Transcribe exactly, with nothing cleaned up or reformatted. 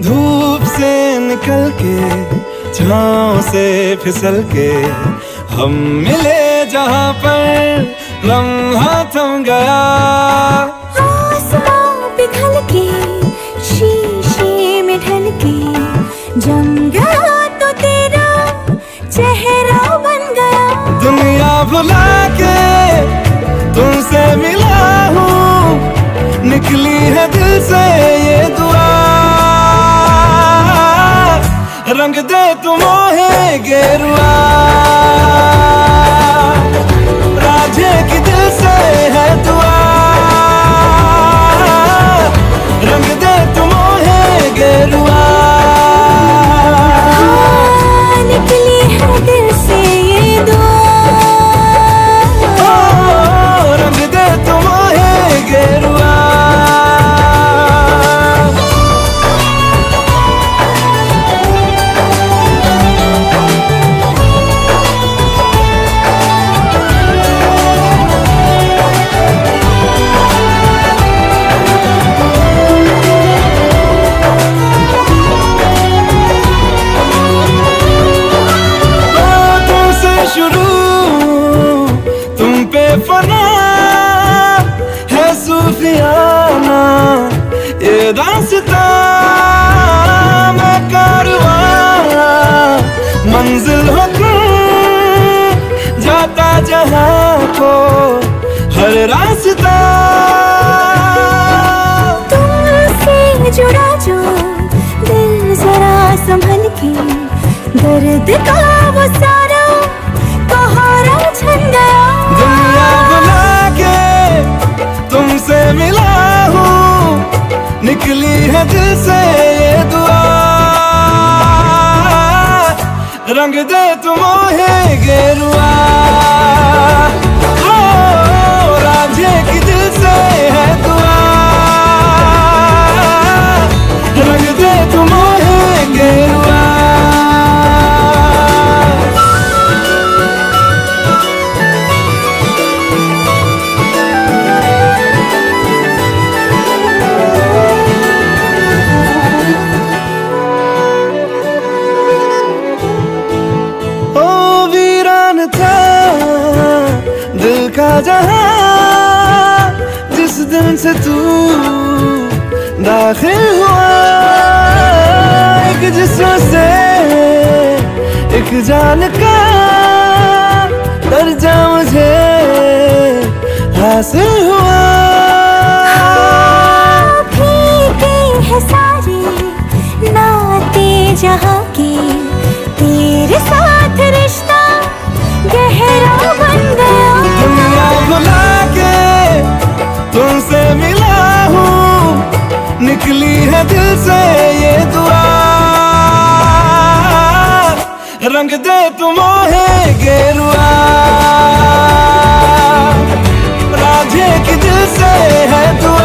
धूप से निकल के छाँव से फिसल के हम मिले जहाँ पर लम्हा थम गया। आसमां पिघल के शीशे में ढल के जम गया तो तेरा चेहरा बन गया। दुनिया भुला के तुमसे मिला हूँ, निकली है दिल से ये दुआ। रंग दे तुम मोहे गेरुआ, राझे की दिल से है दुआ। रंग दे तुम मोहे गेरुआ, हाँ, निकली है दिल से ये दुआ। ओ, रंग दे तुम मोहे गेरुआ। फना है सूफियाना ये दास्तां, मैं कारवां मंजिल हो तुम, जाता जहाँ को हर रास्ता। तुमसे जुड़ा जो दिल जरा संभल के, दर्द का वो सारा कहारा छन गया। दुनिया बुला के तुमसे मिला हूँ, निकली है दिल से ये दुआ। रंग दे तुम मोहे गेरुआ, ओ, राझे की दिल से है दुआ। रंग दे तुम मोहे गेरुआ। दिल का जहां जिस दिन से तू दाखिल हुआ, एक जिस्म से एक जान का दर्जा मुझे हासिल हुआ। फीके हैं सारे नाते जहाँ के, तेरे साथ रिश्ता गहरा बन गया। दुनिया भुला के तुमसे मिला हूँ, निकली है दिल से ये दुआ। रंग दे तुम मोहे गेरुआ, राझे की दिल से है दुआ।